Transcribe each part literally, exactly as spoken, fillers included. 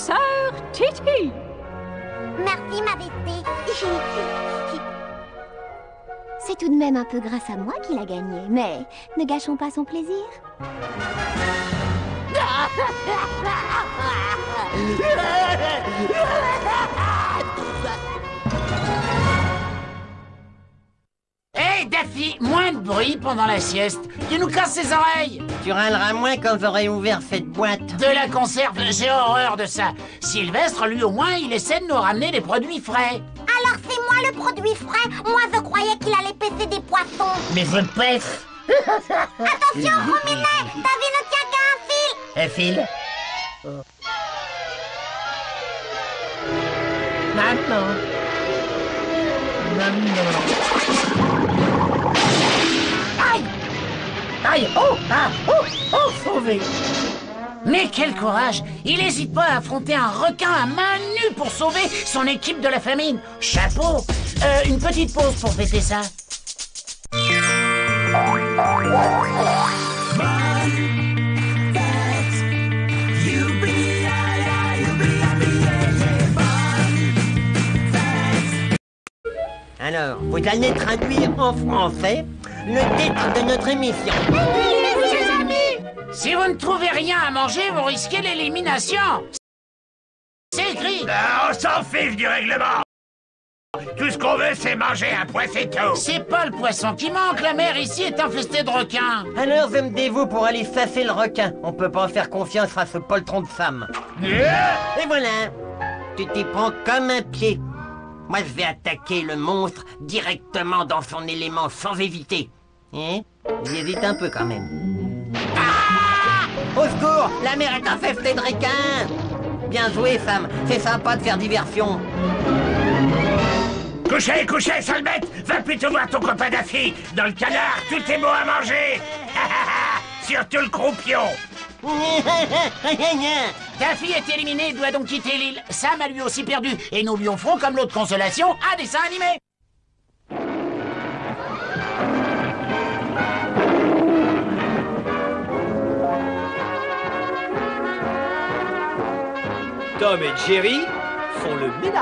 sœur Titi. Merci, Majesté. C'est tout de même un peu grâce à moi qu'il a gagné, mais ne gâchons pas son plaisir. Hé, hey, Daffy, moins de bruit pendant la sieste. Tu nous casses les oreilles. Tu râleras moins quand j'aurai ouvert cette boîte. De la conserve, j'ai horreur de ça. Sylvestre, lui au moins, il essaie de nous ramener des produits frais. Alors c'est moi le produit frais. Moi, je croyais qu'il allait pêcher des poissons. Mais je pêche. Attention, Rominet, David ne tient qu'à un fil. Un fil oh. Maman. Maman. Aïe. Aïe. Oh, ah, oh, oh, sauvé. Mais quel courage! Il n'hésite pas à affronter un requin à main nue pour sauver son équipe de la famine. Chapeau! Euh, une petite pause pour fêter ça. Alors, vous allez traduire en français le titre de notre émission. Si vous ne trouvez rien à manger, vous risquez l'élimination. C'est écrit. Ah, on s'en fiche du règlement. Tout ce qu'on veut, c'est manger un poisson, c'est tout. C'est pas le poisson qui manque, la mer ici est infestée de requins. Alors, vendez-vous pour aller chasser le requin. On peut pas faire confiance à ce poltron de femme. Yeah. Et voilà. Tu t'y prends comme un pied. Moi, je vais attaquer le monstre directement dans son élément sans hésiter. Hein? J'hésite un peu quand même. Ah! Au secours! La mer est infestée de requins! Bien joué, femme. C'est sympa de faire diversion. Couchez, couchez, sale bête! Va plutôt voir ton copain Daffy. Dans le canard, tout est beau à manger. Surtout le croupion. Daffy est éliminé, doit donc quitter l'île. Sam a lui aussi perdu. Et nous lui offrons comme l'autre consolation un dessin animé. Tom et Jerry font le ménage.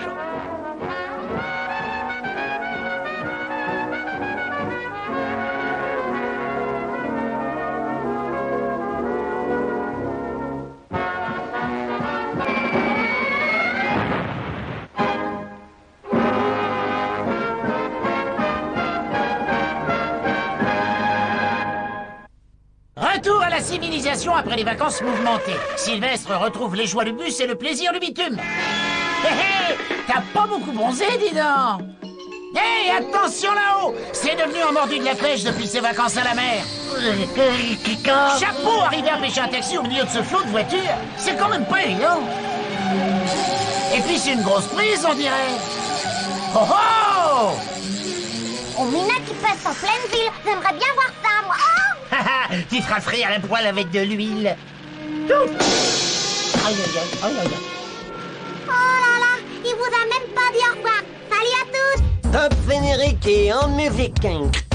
Retour à la civilisation après les vacances mouvementées. Sylvestre retrouve les joies du bus et le plaisir du bitume. Hé hé, t'as pas beaucoup bronzé, dis donc. Hé, hey, attention là-haut. C'est devenu un mordu de la pêche depuis ses vacances à la mer. Chapeau, arriver à pêcher un taxi au milieu de ce flot de voitures, c'est quand même pas évident. Et puis c'est une grosse prise, on dirait. Oh oh! Romina qui passe en pleine ville. J'aimerais bien voir ça, moi. Oh! Tu seras frais à la poêle avec de l'huile. Aïe, aïe, aïe, aïe, aïe. Oh là là, il vous a même pas dit au revoir. Salut à tous. Top générique et en musique.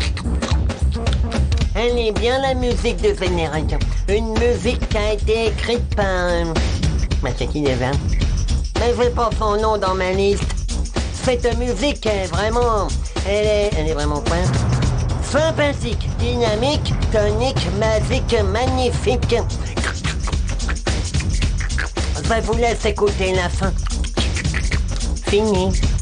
Elle est bien la musique de générique. Une musique qui a été écrite par... Bah, c'est qui déjà? Mais je n'ai pas son nom dans ma liste. Cette musique est vraiment... Elle est... Elle est vraiment quoi? Sympathique, dynamique, tonique, magique, magnifique. Je vous laisse écouter la fin. Fini.